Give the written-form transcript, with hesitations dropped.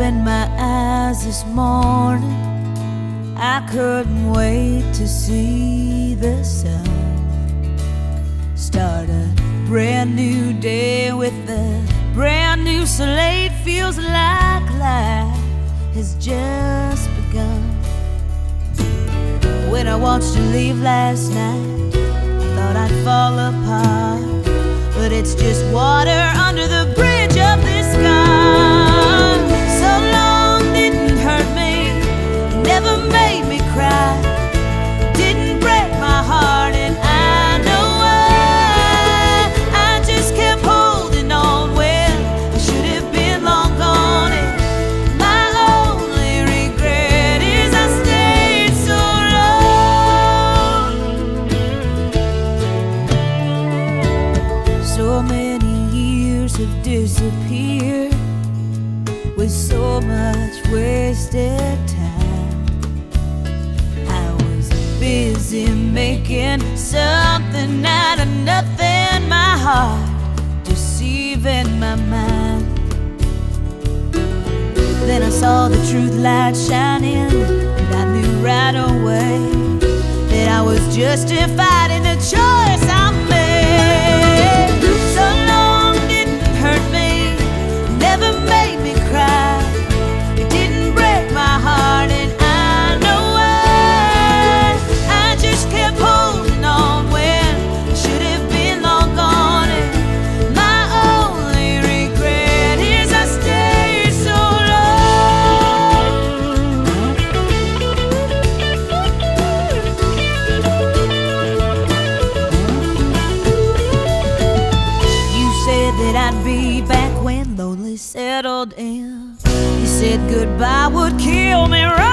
opened my eyes this morning, I couldn't wait to see the sun. Start a brand new day with a brand new slate. Feels like life has just begun. When I watched you leave last night, I thought I'd fall apart, but it's just water under the bridge of this sky. So long didn't hurt me, never made me cry, didn't break my heart, and I know why. I just kept holding on when I should have been long gone, and my only regret is I stayed so long. So many years have disappeared with so much wasted time. I was busy making something out of nothing, my heart deceiving my mind. Then I saw the truth light shining, and I knew right away that I was justified in the choice I made. So long didn't hurt me, never made me cry, it didn't break my heart, and I know why. I just kept holding on when I should have been long gone, and my only regret is I stayed so long. You said that I'd be back when lonely settled in. You said goodbye would kill me right